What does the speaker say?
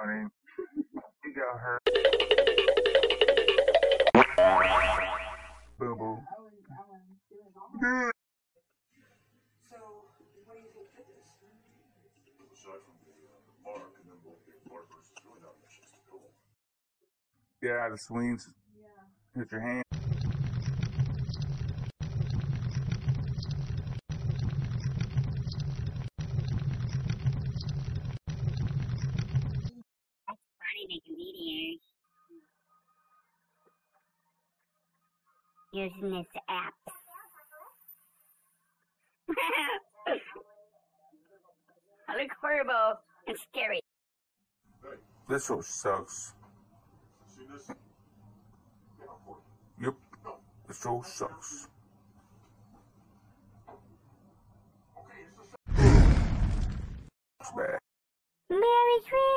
honey. You got her. Boo boo. Good. So, what do you think fit this? Aside from the arc and then both the bar versus really not much to go. Yeah, the swings. Yeah. Hit your hand. That's funny making videos. Using this app. I look horrible and scary. Hey, This show sucks. see this? Yep. The show sucks. It's bad. Merry Christmas!